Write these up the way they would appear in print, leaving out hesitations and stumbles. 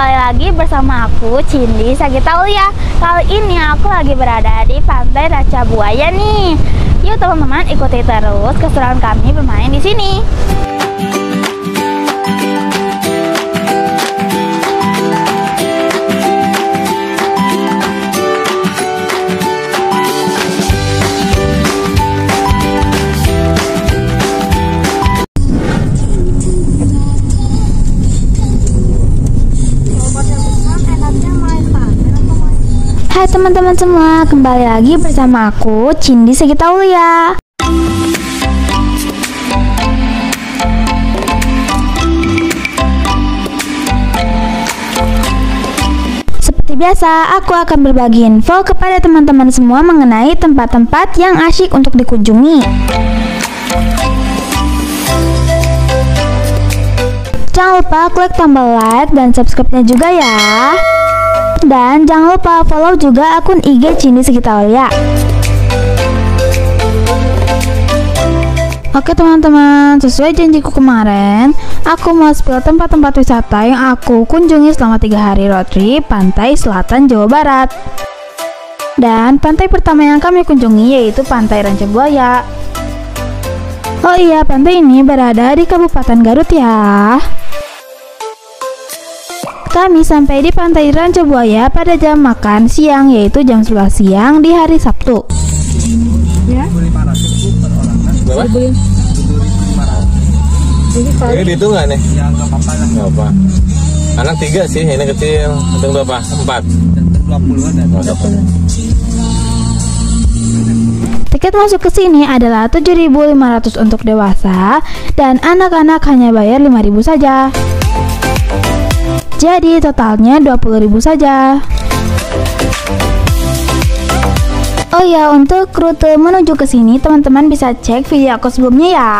kembali lagi bersama aku Cindy Sagitaulia. Kali ini aku lagi berada di Pantai Ranca Buaya nih. Yuk teman-teman, ikuti terus keseruan kami bermain di sini. Hai teman-teman semua, kembali lagi bersama aku Cindy Sagitaulia. Seperti biasa, aku akan berbagi info kepada teman-teman semua mengenai tempat-tempat yang asyik untuk dikunjungi. Jangan lupa klik tombol like dan subscribe-nya juga ya. Dan jangan lupa follow juga akun IG Cindy Sagitaulia. Oke teman-teman, sesuai janjiku kemarin, aku mau spill tempat-tempat wisata yang aku kunjungi selama 3 hari road trip Pantai Selatan Jawa Barat. Dan pantai pertama yang kami kunjungi yaitu Pantai Ranca Buaya. Oh iya, pantai ini berada di Kabupaten Garut ya. Kami sampai di Pantai Ranca Buaya pada jam makan siang, yaitu jam 11 siang di hari Sabtu. Ya. Ini dihitung nggak nih? Ya nggak apa-apa lah. Nggak apa. Anak 3 sih, ini kecil. Hitung berapa? 4. 20-an ya. Tiket masuk ke sini adalah 7.500 untuk dewasa dan anak-anak hanya bayar 5.000 saja. Jadi totalnya 20.000 saja. Oh ya, untuk rute menuju ke sini teman-teman bisa cek video aku sebelumnya ya.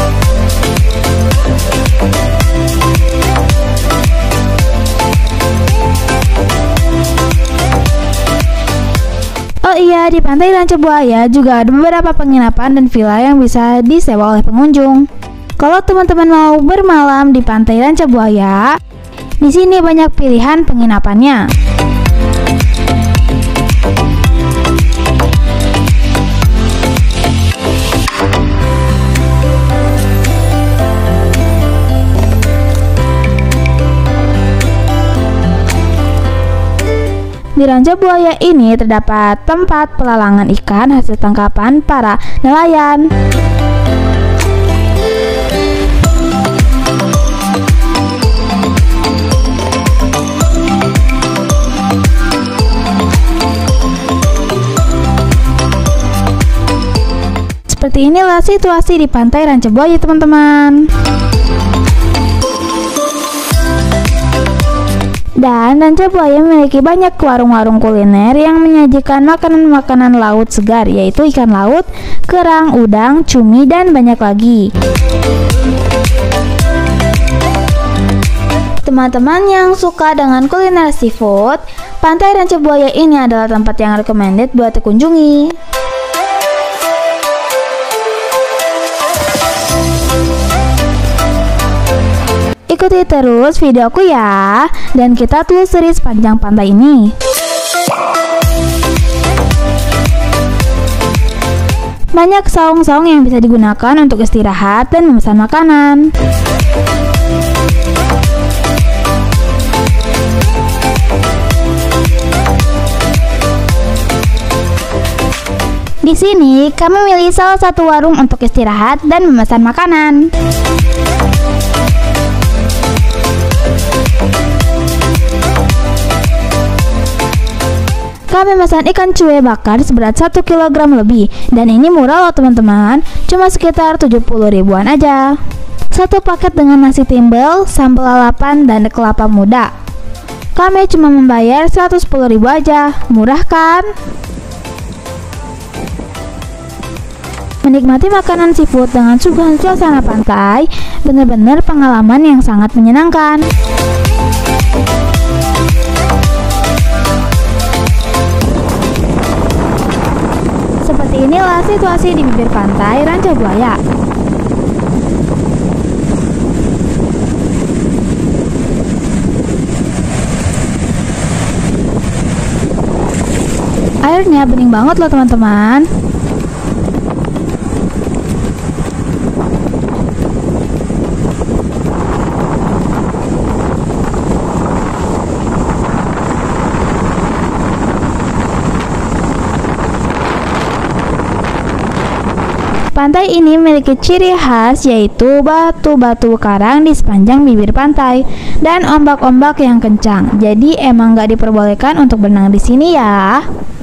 Oh iya, di Pantai Ranca Buaya juga ada beberapa penginapan dan villa yang bisa disewa oleh pengunjung. Kalau teman-teman mau bermalam di Pantai Ranca Buaya, di sini banyak pilihan penginapannya. Di Ranca Buaya ini terdapat tempat pelelangan ikan hasil tangkapan para nelayan. Seperti inilah situasi di Pantai Ranca Buaya teman-teman. Dan Ranca Buaya memiliki banyak warung-warung kuliner yang menyajikan makanan-makanan laut segar, yaitu ikan laut, kerang, udang, cumi, dan banyak lagi. Teman-teman yang suka dengan kuliner seafood, Pantai Ranca Buaya ini adalah tempat yang recommended buat dikunjungi. Ikuti terus videoku ya, dan kita telusuri sepanjang pantai ini. Banyak saung-saung yang bisa digunakan untuk istirahat dan memesan makanan. Di sini kami memilih salah satu warung untuk istirahat dan memesan makanan. Kami memesan ikan cuek bakar seberat 1 kg lebih, dan ini murah loh teman-teman, cuma sekitar 70 ribuan aja. Satu paket dengan nasi timbel, sambal lalapan, dan kelapa muda. Kami cuma membayar 110 ribu aja, murah kan? Menikmati makanan seafood dengan suguhan suasana pantai, benar-benar pengalaman yang sangat menyenangkan. Seperti inilah situasi di bibir pantai Ranca Buaya. Airnya bening banget loh teman-teman. Pantai ini memiliki ciri khas yaitu batu-batu karang di sepanjang bibir pantai dan ombak-ombak yang kencang. Jadi emang gak diperbolehkan untuk berenang di sini ya.